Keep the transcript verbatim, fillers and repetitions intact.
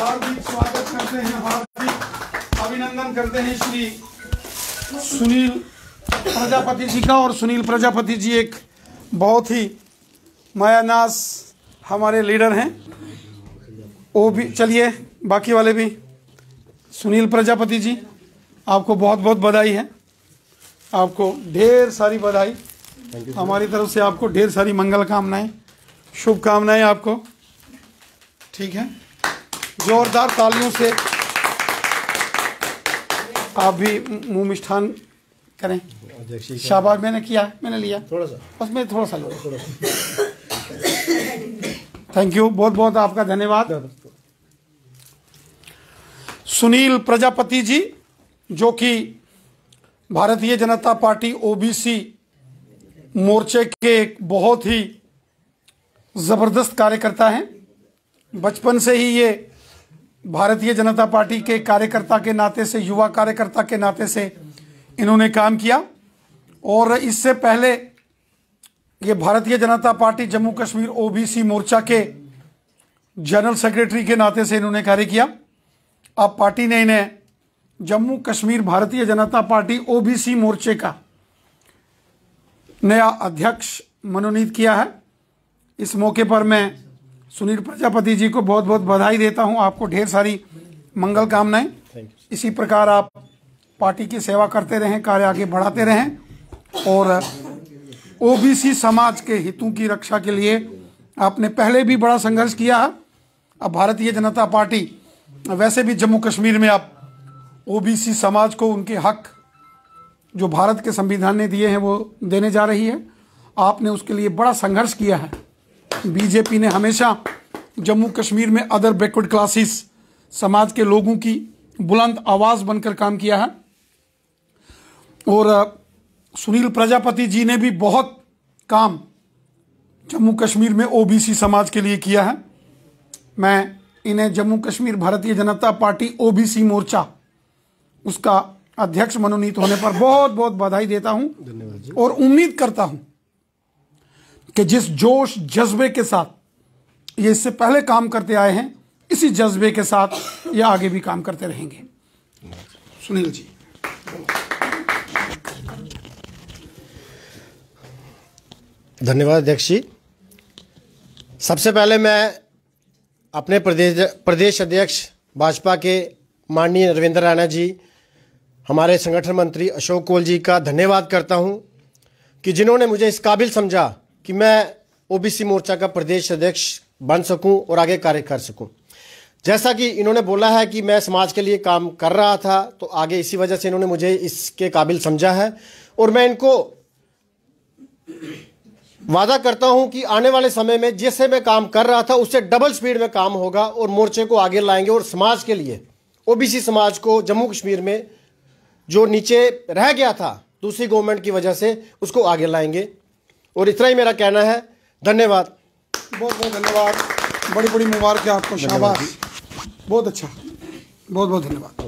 हार्दिक स्वागत करते हैं, हार्दिक अभिनंदन करते हैं श्री सुनील प्रजापति जी का। और सुनील प्रजापति जी एक बहुत ही मायानाज हमारे लीडर हैं। वो भी चलिए, बाकी वाले भी। सुनील प्रजापति जी, आपको बहुत बहुत बधाई है, आपको ढेर सारी बधाई हमारी तरफ से, आपको ढेर सारी मंगल कामनाएं, शुभकामनाएं आपको। ठीक है, जोरदार तालियों से आप भी मुंह मिष्ठान करें। शाबाश, मैंने किया, मैंने लिया थोड़ा सा, बस मैं थोड़ा सा लूँ। थैंक यू, बहुत बहुत आपका धन्यवाद। सुनील प्रजापति जी, जो कि भारतीय जनता पार्टी ओबीसी मोर्चे के एक बहुत ही जबरदस्त कार्यकर्ता हैं। बचपन से ही ये भारतीय जनता पार्टी के कार्यकर्ता के नाते से, युवा कार्यकर्ता के नाते से इन्होंने काम किया। और इससे पहले ये भारतीय जनता पार्टी जम्मू कश्मीर ओबीसी मोर्चा के जनरल सेक्रेटरी के नाते से इन्होंने कार्य किया। अब पार्टी ने इन्हें जम्मू कश्मीर भारतीय जनता पार्टी ओबीसी मोर्चे का नया अध्यक्ष मनोनीत किया है। इस मौके पर मैं सुनील प्रजापति जी को बहुत बहुत बधाई देता हूं, आपको ढेर सारी मंगल कामनाएं। इसी प्रकार आप पार्टी की सेवा करते रहें, कार्य आगे बढ़ाते रहें और ओबीसी समाज के हितों की रक्षा के लिए आपने पहले भी बड़ा संघर्ष किया है। अब भारतीय जनता पार्टी वैसे भी जम्मू कश्मीर में आप ओबीसी समाज को उनके हक जो भारत के संविधान ने दिए हैं वो देने जा रही है। आपने उसके लिए बड़ा संघर्ष किया है। बीजेपी ने हमेशा जम्मू कश्मीर में अदर बैकवर्ड क्लासेस समाज के लोगों की बुलंद आवाज बनकर काम किया है। और सुनील प्रजापति जी ने भी बहुत काम जम्मू कश्मीर में ओबीसी समाज के लिए किया है। मैं इन्हें जम्मू कश्मीर भारतीय जनता पार्टी ओबीसी मोर्चा उसका अध्यक्ष मनोनीत होने पर बहुत बहुत बधाई देता हूं और उम्मीद करता हूं कि जिस जोश जज्बे के साथ ये इससे पहले काम करते आए हैं, इसी जज्बे के साथ ये आगे भी काम करते रहेंगे। सुनील जी। धन्यवाद अध्यक्ष जी। सबसे पहले मैं अपने प्रदेश प्रदेश अध्यक्ष भाजपा के माननीय रविंद्र राणा जी, हमारे संगठन मंत्री अशोक कोल जी का धन्यवाद करता हूं कि जिन्होंने मुझे इस काबिल समझा कि मैं ओबीसी मोर्चा का प्रदेश अध्यक्ष बन सकूं और आगे कार्य कर सकूं। जैसा कि इन्होंने बोला है कि मैं समाज के लिए काम कर रहा था, तो आगे इसी वजह से इन्होंने मुझे इसके काबिल समझा है। और मैं इनको वादा करता हूं कि आने वाले समय में जैसे मैं काम कर रहा था उससे डबल स्पीड में काम होगा और मोर्चे को आगे लाएंगे और समाज के लिए, ओबीसी समाज को जम्मू कश्मीर में जो नीचे रह गया था दूसरी गवर्नमेंट की वजह से, उसको आगे लाएंगे। और इतना ही मेरा कहना है। धन्यवाद, बहुत बहुत धन्यवाद, बड़ी बड़ी मुबारक है आपको, शाबाश, बहुत अच्छा, बहुत बहुत धन्यवाद।